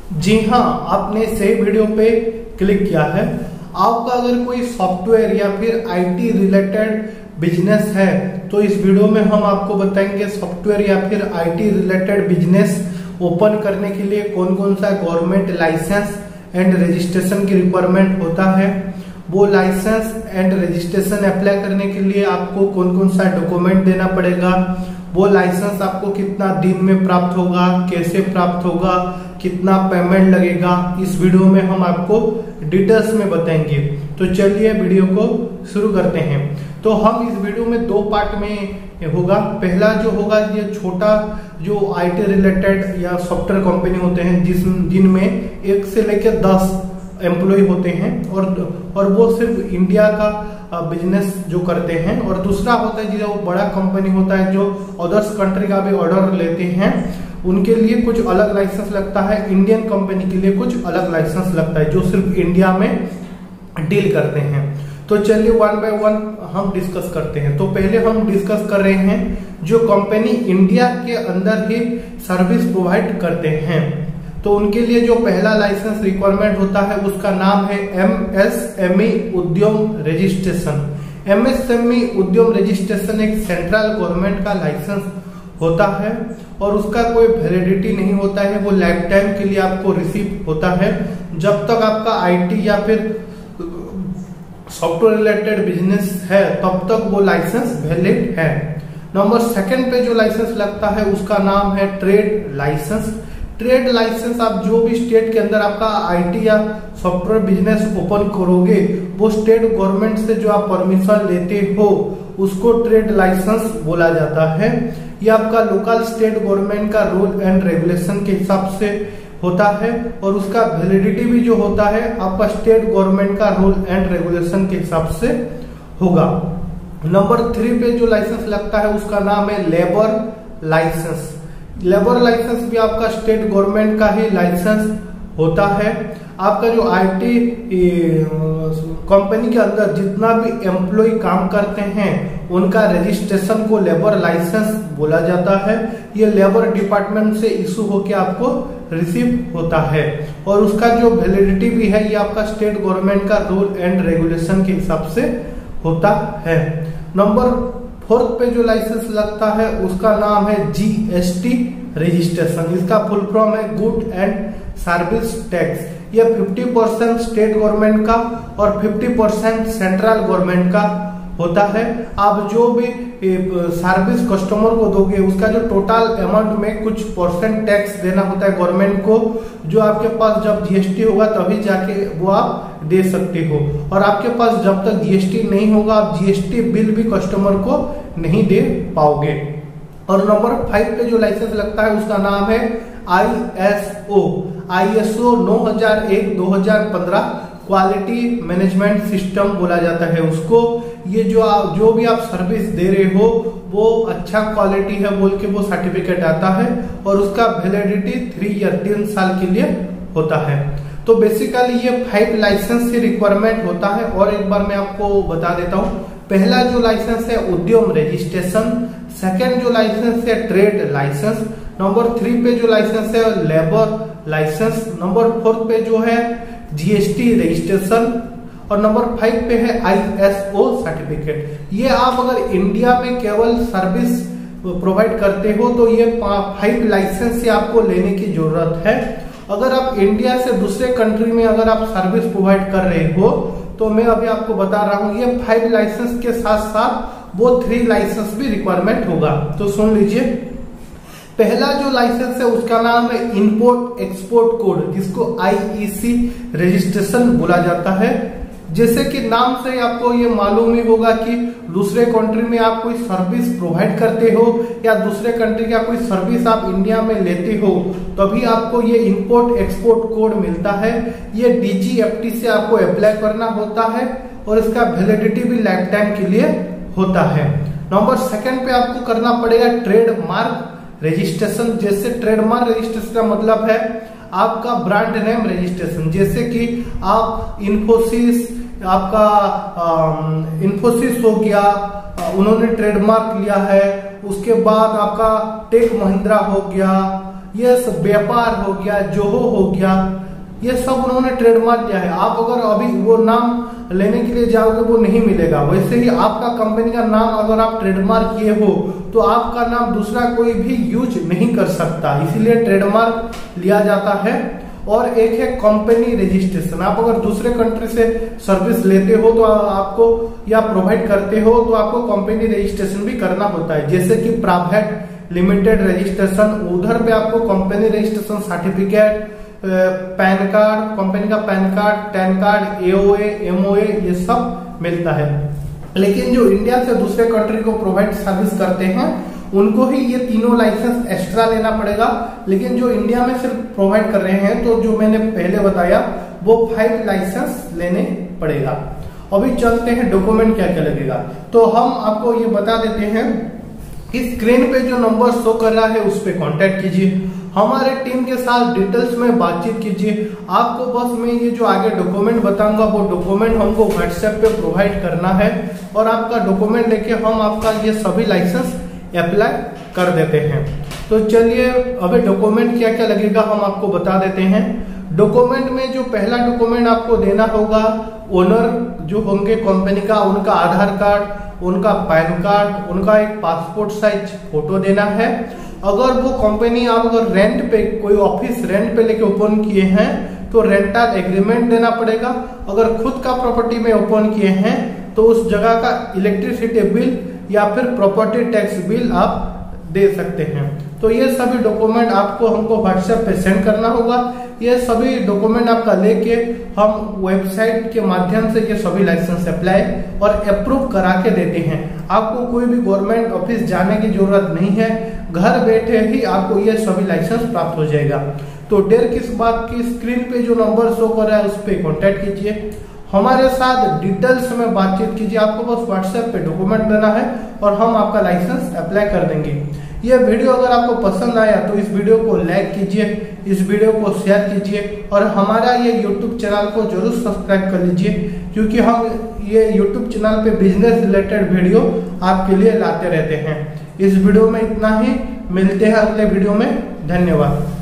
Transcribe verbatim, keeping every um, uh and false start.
जी हाँ, आपने सही वीडियो पे क्लिक किया है। आपका अगर कोई सॉफ्टवेयर या फिर आईटी रिलेटेड बिजनेस है तो इस वीडियो में हम आपको बताएंगे सॉफ्टवेयर या फिर आईटी रिलेटेड बिजनेस ओपन करने के लिए कौन कौन सा गवर्नमेंट लाइसेंस एंड रजिस्ट्रेशन की रिक्वायरमेंट होता है। वो लाइसेंस एंड रजिस्ट्रेशन अप्लाई करने के लिए आपको कौन कौन सा डॉक्यूमेंट देना पड़ेगा, वो लाइसेंस आपको कितना दिन में प्राप्त होगा, कैसे प्राप्त होगा, कितना पेमेंट लगेगा, इस वीडियो में हम आपको डिटेल्स में बताएंगे। तो चलिए वीडियो को शुरू करते हैं। तो हम इस वीडियो में दो पार्ट में होगा। पहला जो होगा ये छोटा जो आईटी रिलेटेड या सॉफ्टवेयर कंपनी होते हैं जिस जिनमें एक से लेकर दस एम्प्लॉय होते हैं और और वो सिर्फ इंडिया का बिजनेस जो करते हैं, और दूसरा होता है जो बड़ा कंपनी होता है जो अदर्स कंट्री का भी ऑर्डर लेते हैं, उनके लिए कुछ अलग लाइसेंस लगता है। इंडियन कंपनी के लिए कुछ अलग लाइसेंस लगता है जो सिर्फ इंडिया में डील करते हैं। तो चलिए वन बाय वन हम डिस्कस करते हैं। तो पहले हम डिस्कस कर रहे हैं जो कंपनी इंडिया के अंदर ही सर्विस प्रोवाइड करते हैं, तो उनके लिए जो पहला लाइसेंस रिक्वायरमेंट होता है उसका नाम है MSME Udyam registration. MSME Udyam registration एक सेंट्रल गवर्नमेंट का लाइसेंस होता है और उसका कोई वैलिडिटी नहीं होता है, वो लाइफ टाइम के लिए आपको रिसीव होता है। जब तक आपका आईटी या फिर सॉफ्टवेयर रिलेटेड बिजनेस है तब तक वो लाइसेंस वैलिड है। नंबर सेकंड पे जो लाइसेंस लगता है उसका नाम है ट्रेड लाइसेंस। ट्रेड लाइसेंस आप जो भी स्टेट के अंदर आपका आईटी या सॉफ्टवेयर बिजनेस ओपन करोगे वो स्टेट गवर्नमेंट से जो आप परमिशन लेते हो उसको ट्रेड लाइसेंस बोला जाता है। ये आपका लोकल स्टेट गवर्नमेंट का रूल एंड रेगुलेशन के हिसाब से होता है और उसका वैलिडिटी भी जो होता है आपका स्टेट गवर्नमेंट का रूल एंड रेगुलेशन के हिसाब से होगा। नंबर थ्री पे जो लाइसेंस लगता है उसका नाम है लेबर लाइसेंस। लेबर लाइसेंस भी आपका स्टेट गवर्नमेंट का ही लाइसेंस होता है। आपका जो आईटी कंपनी के अंदर जितना भी एम्प्लॉय काम करते हैं उनका रजिस्ट्रेशन को लेबर लाइसेंस बोला जाता है। ये लेबर डिपार्टमेंट से इशू होके आपको रिसीव होता है और उसका जो वैलिडिटी भी है ये आपका स्टेट गवर्नमेंट का रूल एंड रेगुलेशन के हिसाब से होता है। नंबर फोर्थ पे जो लाइसेंस लगता है उसका नाम है जीएसटी रजिस्ट्रेशन। इसका फुल फॉर्म है गुड एंड सर्विस टैक्स। ये फिफ्टी परसेंट स्टेट गवर्नमेंट का और फिफ्टी परसेंट सेंट्रल गवर्नमेंट का होता है। आप जो भी सर्विस कस्टमर को दोगे उसका जो टोटल अमाउंट में कुछ परसेंट टैक्स देना होता है गवर्नमेंट को, जो आपके पास जब जीएसटी होगा तभी जाके वो आप दे सकते हो, और आपके पास जब तक जीएसटी नहीं होगा आप जीएसटी बिल भी कस्टमर को नहीं दे पाओगे। और नंबर फाइव पे जो लाइसेंस लगता है उसका नाम है आईएसओ। आईएसओ नौ हज़ार एक दो हज़ार पंद्रह क्वालिटी मैनेजमेंट सिस्टम बोला जाता है उसको। ये जो आप जो भी आप सर्विस दे रहे हो वो अच्छा क्वालिटी है बोल के वो सर्टिफिकेट आता है और उसका वैलिडिटी थ्री ईयर तीन साल के लिए होता है। तो बेसिकली ये फाइव लाइसेंस की रिक्वायरमेंट होता है। और एक बार मैं आपको बता देता हूँ, पहला जो लाइसेंस है उद्यम रजिस्ट्रेशन, सेकेंड जो लाइसेंस है ट्रेड लाइसेंस, नंबर थ्री पे जो लाइसेंस है लेबर लाइसेंस, नंबर फोर्थ पे जो है जीएसटी रजिस्ट्रेशन और नंबर फाइव पे है आईएसओ सर्टिफिकेट। ये आप अगर इंडिया में केवल सर्विस प्रोवाइड करते हो तो ये फाइव लाइसेंस से आपको लेने की जरूरत है। अगर आप इंडिया से दूसरे कंट्री में अगर आप सर्विस प्रोवाइड कर रहे हो तो मैं अभी आपको बता रहा हूँ ये फाइव लाइसेंस के साथ साथ वो थ्री लाइसेंस भी रिक्वायरमेंट होगा। तो सुन लीजिए, पहला जो लाइसेंस है उसका नाम है इंपोर्ट एक्सपोर्ट कोड, जिसको आईईसी रजिस्ट्रेशन बोला जाता है। जैसे कि नाम से आपको ये मालूम ही होगा कि दूसरे कंट्री में आप कोई सर्विस प्रोवाइड करते हो या दूसरे कंट्री का कोई सर्विस आप इंडिया में लेते हो तभी तो आपको ये इंपोर्ट एक्सपोर्ट कोड मिलता है। ये डीजीएफटी से आपको अप्लाई करना होता है और इसका वैलिडिटी भी लाइफ टाइम के लिए होता है। नंबर सेकंड पे आपको करना पड़ेगा ट्रेडमार्क रजिस्ट्रेशन। जैसे ट्रेडमार्क रजिस्ट्रेशन का मतलब है आपका ब्रांड नेम रजिस्ट्रेशन, जैसे कि आप इन्फोसिस, आपका इन्फोसिस हो गया, उन्होंने ट्रेडमार्क लिया है। उसके बाद आपका टेक महिंद्रा हो गया, ये सब व्यापार हो गया, जोहो हो गया, ये सब उन्होंने ट्रेडमार्क दिया है। आप अगर अभी वो नाम लेने के लिए जाओगे वो नहीं मिलेगा। वैसे ही आपका कंपनी का नाम अगर आप ट्रेडमार्क किए हो तो आपका नाम दूसरा कोई भी यूज नहीं कर सकता, इसीलिए ट्रेडमार्क लिया जाता है। और एक है कंपनी रजिस्ट्रेशन। आप अगर दूसरे कंट्री से सर्विस लेते हो तो आपको या प्रोवाइड करते हो तो आपको कंपनी रजिस्ट्रेशन भी करना होता है, जैसे कि प्राइवेट लिमिटेड रजिस्ट्रेशन, उधर पे आपको company registration certificate, PAN card, company का PAN card, TAN card, AOA, MOA, ये सब मिलता है। लेकिन जो इंडिया से दूसरे कंट्री को प्रोवाइड सर्विस करते हैं उनको ही ये तीनों लाइसेंस एक्स्ट्रा लेना पड़ेगा। लेकिन जो इंडिया में सिर्फ प्रोवाइड कर रहे हैं तो जो मैंने पहले बताया वो फाइव लाइसेंस लेने पड़ेगा। अभी चलते हैं डॉक्यूमेंट क्या क्या लगेगा। तो हम आपको ये बता देते हैं कि स्क्रीन पे जो नंबर शो कर रहा है उस पर कॉन्टेक्ट कीजिए, हमारे टीम के साथ डिटेल्स में बातचीत कीजिए। आपको बस मैं ये जो आगे डॉक्यूमेंट बताऊंगा वो डॉक्यूमेंट हमको व्हाट्सएप पे प्रोवाइड करना है और आपका डॉक्यूमेंट लेके हम आपका ये सभी लाइसेंस अप्लाई कर देते हैं। तो चलिए अभी डॉक्यूमेंट क्या क्या लगेगा हम आपको बता देते हैं। डॉक्यूमेंट में जो पहला डॉक्यूमेंट आपको देना होगा, ओनर जो होंगे कंपनी का, उनका आधार कार्ड, उनका पैन कार्ड, उनका एक पासपोर्ट साइज फोटो देना है। अगर वो कंपनी आप अगर रेंट पे कोई ऑफिस रेंट पे लेके ओपन किए हैं तो रेंटल एग्रीमेंट देना पड़ेगा। अगर खुद का प्रॉपर्टी में ओपन किए हैं तो उस जगह का इलेक्ट्रिसिटी बिल या फिर प्रॉपर्टी टैक्स बिल आप दे सकते हैं। तो ये सभी डॉक्यूमेंट आपको हमको व्हाट्सएप पे सेंड करना होगा। ये सभी डॉक्यूमेंट आपका लेके हम वेबसाइट के माध्यम से ये सभी लाइसेंस अप्लाई और अप्रूव करा के देते हैं। आपको कोई भी गवर्नमेंट ऑफिस जाने की जरूरत नहीं है, घर बैठे ही आपको ये सभी लाइसेंस प्राप्त हो जाएगा। तो देर किस बात की, स्क्रीन पे जो नंबर शो कर रहा है उस पर कॉन्टेक्ट कीजिए, हमारे साथ डिटेल्स में बातचीत कीजिए। आपको बस व्हाट्सएप पे डॉक्यूमेंट देना है और हम आपका लाइसेंस अप्लाई कर देंगे। ये वीडियो अगर आपको पसंद आया तो इस वीडियो को लाइक कीजिए, इस वीडियो को शेयर कीजिए और हमारा ये यूट्यूब चैनल को जरूर सब्सक्राइब कर लीजिए, क्योंकि हम ये यूट्यूब चैनल पे बिजनेस रिलेटेड वीडियो आपके लिए लाते रहते हैं। इस वीडियो में इतना ही, मिलते हैं अगले वीडियो में। धन्यवाद।